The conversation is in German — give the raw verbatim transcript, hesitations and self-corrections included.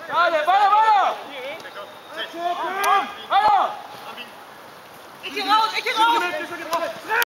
Weiter, weiter, weiter! Weiter! Ich geh raus, ich geh raus!